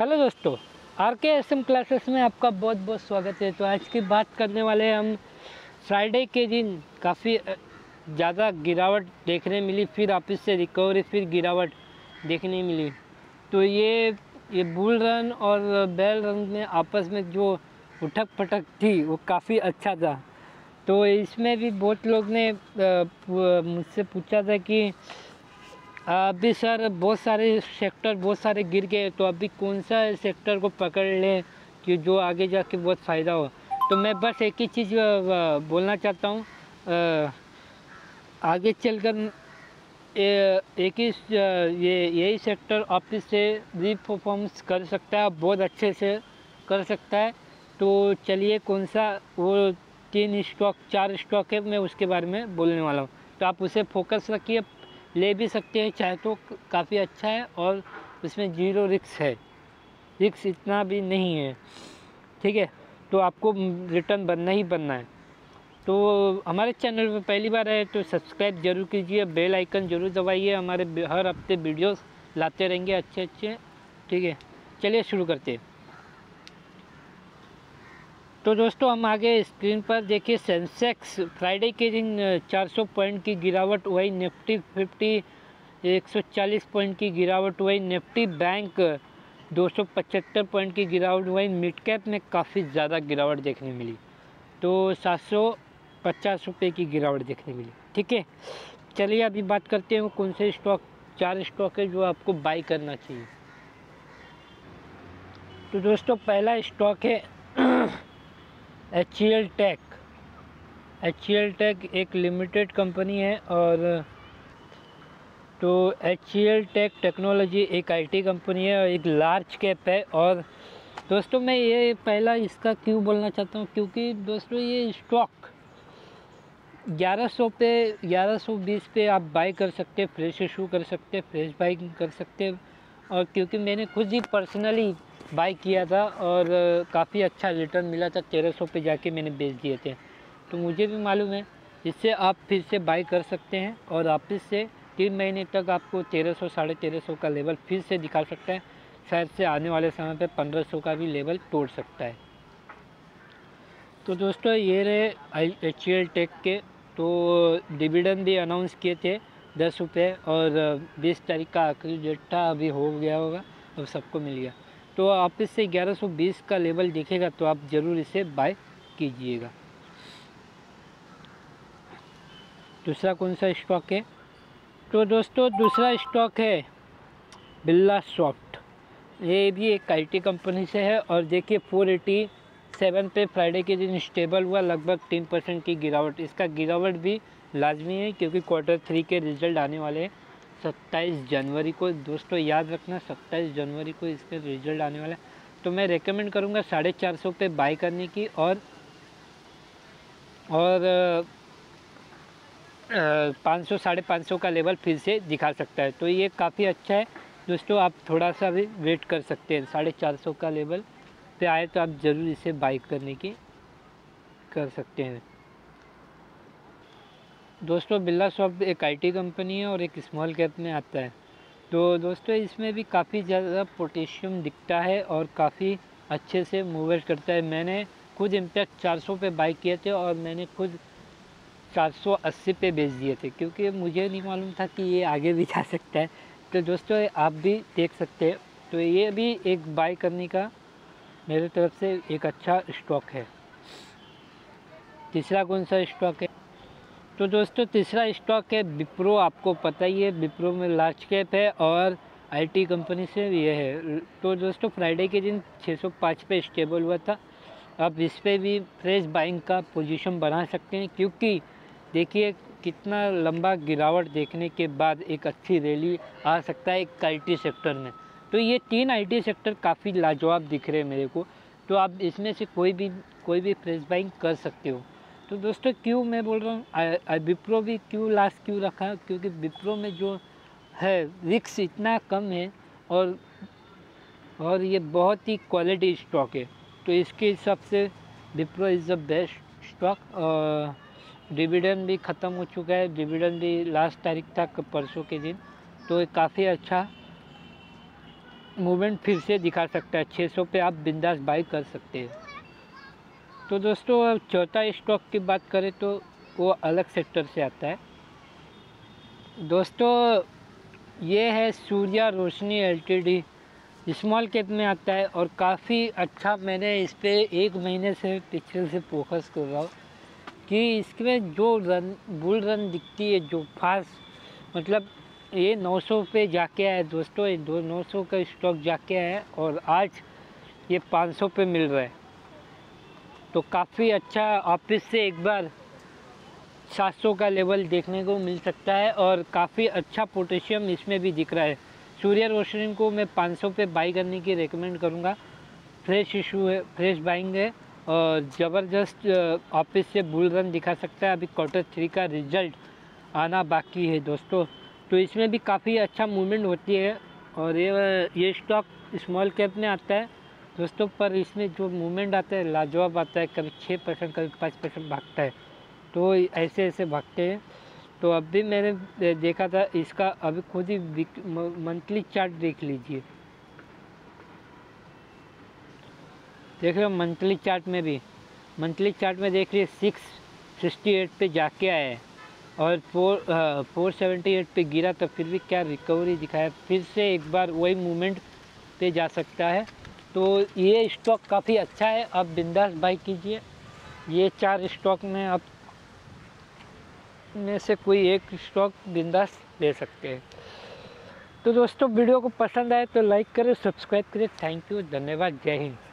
Hello दोस्तों, RKSM classes में आपका बहुत बहुत स्वागत है। तो आज की बात करने वाले हैं हम फ्राइडे के दिन काफ़ी ज़्यादा गिरावट देखने मिली, फिर वापस से रिकवरी, फिर गिरावट देखने मिली। तो ये बुल रन और बेल रन में आपस में जो उठक पटक थी वो काफ़ी अच्छा था। तो इसमें भी बहुत लोग ने मुझसे पूछा था कि अभी सर बहुत सारे गिर गए, तो अभी कौन सा सेक्टर को पकड़ लें कि जो आगे जाके बहुत फ़ायदा हो। तो मैं बस एक ही चीज़ बोलना चाहता हूँ, आगे चलकर एक ही यही सेक्टर ऑफिस से रीपरफॉर्मेंस कर सकता है, बहुत अच्छे से कर सकता है। तो चलिए कौन सा वो 4 स्टॉक है, मैं उसके बारे में बोलने वाला हूँ। तो आप उसे फोकस रखिए, ले भी सकते हैं चाहे तो, काफ़ी अच्छा है और उसमें जीरो रिस्क है, रिस्क इतना भी नहीं है, ठीक है। तो आपको रिटर्न बनना ही बनना है। तो हमारे चैनल पर पहली बार है तो सब्सक्राइब जरूर कीजिए, बेल आइकन जरूर दबाइए, हमारे हर हफ्ते वीडियोस लाते रहेंगे अच्छे अच्छे, ठीक है। चलिए शुरू करते हैं। तो दोस्तों हम आगे स्क्रीन पर देखिए, सेंसेक्स फ्राइडे के दिन 400 पॉइंट की गिरावट हुई, निफ्टी 50 140 पॉइंट की गिरावट हुई, निफ्टी बैंक 275 पॉइंट की गिरावट हुई। मिड कैप में काफ़ी ज़्यादा गिरावट देखने मिली, तो 750 रुपये की गिरावट देखने मिली, ठीक है। चलिए अभी बात करते हैं कौन से स्टॉक, 4 स्टॉक है जो आपको बाई करना चाहिए। तो दोस्तों पहला स्टॉक है HCL टेक। HCL टेक एक लिमिटेड कंपनी है, और तो HCL टेक टेक्नोलॉजी एक IT कंपनी है और एक लार्ज कैप है। और दोस्तों मैं ये पहला इसका क्यों बोलना चाहता हूँ, क्योंकि दोस्तों ये स्टॉक 1100 पे 1120 पे आप बाई कर सकते हैं, फ्रेश इशू कर सकते हैं, फ्रेश बाई कर सकते हैं। और क्योंकि मैंने खुद ही पर्सनली बाई किया था और काफ़ी अच्छा रिटर्न मिला था, 1300 पे जाके मैंने बेच दिए थे, तो मुझे भी मालूम है। इससे आप फिर से बाई कर सकते हैं और वापस से 3 महीने तक आपको 1300 1350 का लेवल फिर से दिखा सकता है। शायद से आने वाले समय पे 1500 का भी लेवल तोड़ सकता है। तो दोस्तों ये रहे HCL टेक के। तो डिविडेंड भी अनाउंस किए थे 10 रुपये, और 20 तारीख का आखिरी डेट था, अभी हो गया होगा, अब सबको मिल गया। तो आप इससे 1120 का लेवल दिखेगा तो आप ज़रूर इसे बाय कीजिएगा। दूसरा कौन सा स्टॉक है, तो दोस्तों दूसरा स्टॉक है बिरला सॉफ्ट। ये भी एक IT कंपनी से है, और देखिए 487 पे फ्राइडे के दिन स्टेबल हुआ, लगभग 3% की गिरावट। इसका गिरावट भी लाजमी है क्योंकि Q3 के रिज़ल्ट आने वाले हैं 27 जनवरी को। दोस्तों याद रखना 27 जनवरी को इसके रिज़ल्ट आने वाला है। तो मैं रेकमेंड करूँगा 450 पे बाई करने की, और 500 550 का लेवल फिर से दिखा सकता है। तो ये काफ़ी अच्छा है दोस्तों, आप थोड़ा सा भी वेट कर सकते हैं, 450 का लेवल पे आए तो आप ज़रूर इसे बाई करने की कर सकते हैं। दोस्तों बिरला सॉफ्ट एक IT कंपनी है और एक स्मॉल कैप में आता है। तो दोस्तों इसमें भी काफ़ी ज़्यादा पोटेशियम दिखता है और काफ़ी अच्छे से मूवमेंट करता है। मैंने खुद इम्पैक्ट 400 पे बाई किए थे और मैंने खुद 480 पे बेच दिए थे, क्योंकि मुझे नहीं मालूम था कि ये आगे भी जा सकता है। तो दोस्तों आप भी देख सकते हैं, तो ये भी एक बाई करने का मेरे तरफ से एक अच्छा स्टॉक है। तीसरा कौन सा स्टॉक है, तो दोस्तों तीसरा स्टॉक है विप्रो। आपको पता ही है विप्रो में लार्ज कैप है और IT कंपनी से ये है। तो दोस्तों फ्राइडे के दिन 605 पे स्टेबल हुआ था, अब इस पर भी फ्रेश बाइंग का पोजीशन बना सकते हैं, क्योंकि देखिए कितना लंबा गिरावट देखने के बाद एक अच्छी रैली आ सकता है एक IT सेक्टर में। तो ये 3 IT सेक्टर काफ़ी लाजवाब दिख रहे हैं मेरे को, तो आप इसमें से कोई भी फ्रेश बाइंग कर सकते हो। तो दोस्तों क्यों मैं बोल रहा हूँ विप्रो भी क्यों लास्ट क्यों रखा, क्योंकि विप्रो में जो है रिस्क इतना कम है, और ये बहुत ही क्वालिटी स्टॉक है। तो इसके हिसाब से Wipro is the best stock. Dividend भी ख़त्म हो चुका है, डिविडेंड भी लास्ट तारीख तक परसों के दिन, तो काफ़ी अच्छा मूवमेंट फिर से दिखा सकता है। 600 पे आप बिंदास बाई कर सकते हैं। तो दोस्तों अब चौथा स्टॉक की बात करें तो वो अलग सेक्टर से आता है। दोस्तों ये है Surya Roshni LTD, small cap में आता है और काफ़ी अच्छा मैंने इस पे 1 महीने से पिछले से फोकस कर रहा हूँ कि इसमें जो बुल रन दिखती है, जो फास्ट, मतलब ये 900 पे जाके आया दोस्तों, ये 900 का स्टॉक जाके आया और आज ये 500 पे मिल रहा है। तो काफ़ी अच्छा ऑफिस से एक बार 700 का लेवल देखने को मिल सकता है और काफ़ी अच्छा पोटेशियम इसमें भी दिख रहा है। सूर्या रोशनी को मैं 500 पे बाई करने की रेकमेंड करूँगा। फ्रेश इशू है, फ्रेश बाइंग है और ज़बरदस्त ऑफिस से बुल रन दिखा सकता है। अभी Q3 का रिजल्ट आना बाकी है दोस्तों, तो इसमें भी काफ़ी अच्छा मूवमेंट होती है और ये स्टॉक स्मॉल कैप में आता है दोस्तों, पर इसमें जो मूवमेंट आता है लाजवाब आता है। कभी 6% कभी 5% भागता है, तो ऐसे ऐसे भागते हैं। तो अब भी मैंने देखा था इसका, अभी खुद ही मंथली चार्ट देख लीजिए, देख रहे हो मंथली चार्ट में भी, मंथली चार्ट में देख रही 668 पे जाके आया है और 478 पे गिरा, तो फिर भी क्या रिकवरी दिखाया, फिर से एक बार वही मूवमेंट पे जा सकता है। तो ये स्टॉक काफ़ी अच्छा है, आप बिंदास बाई कीजिए। ये 4 स्टॉक में आप में से कोई एक स्टॉक बिंदास ले सकते हैं। तो दोस्तों वीडियो को पसंद आए तो लाइक करें, सब्सक्राइब करें। थैंक यू, धन्यवाद, जय हिंद।